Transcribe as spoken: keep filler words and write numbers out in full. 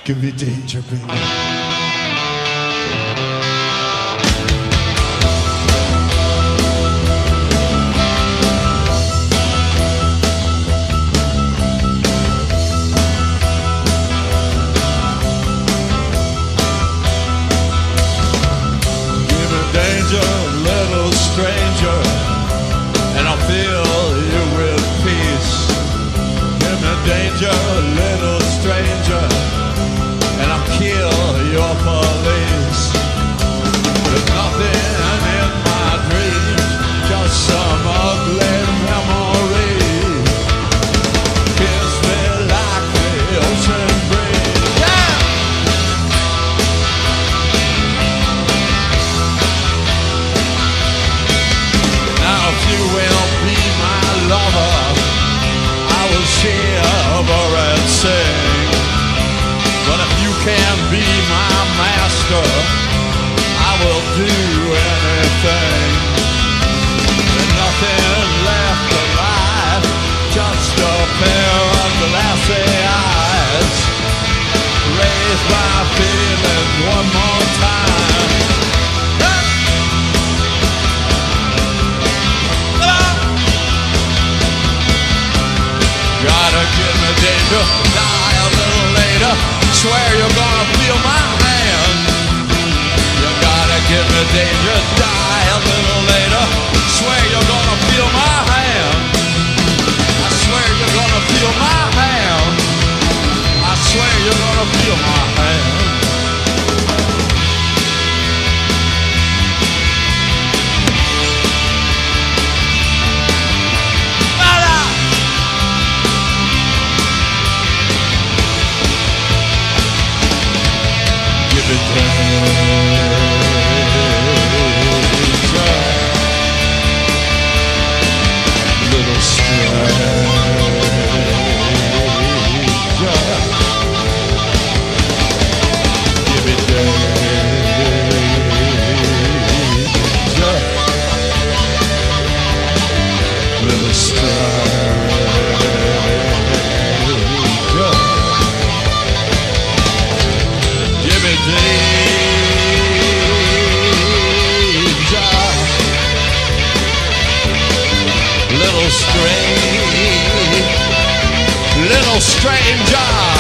Give me danger, baby. Little stranger, and I'll fill you with peace. Give me danger, little stranger, and I'll kill your police. There's nothing in my dreams, just some ugly memory. Kiss me like the ocean breeze. Yeah! If you will be my lover, I will shiver and sing. But if you can be my master, I will do anything. There's nothing left alive, just a pair of glassy eyes. Raise my feelings one more time. Gotta give me danger, die a little later. Swear you're gonna feel my hand. You gotta give me danger, die a little later. Swear you're gonna feel my hand. I swear you're gonna feel my hand. I swear you're gonna feel my hand. Little stranger, give me danger, little stranger, give me danger, little strange, little stranger.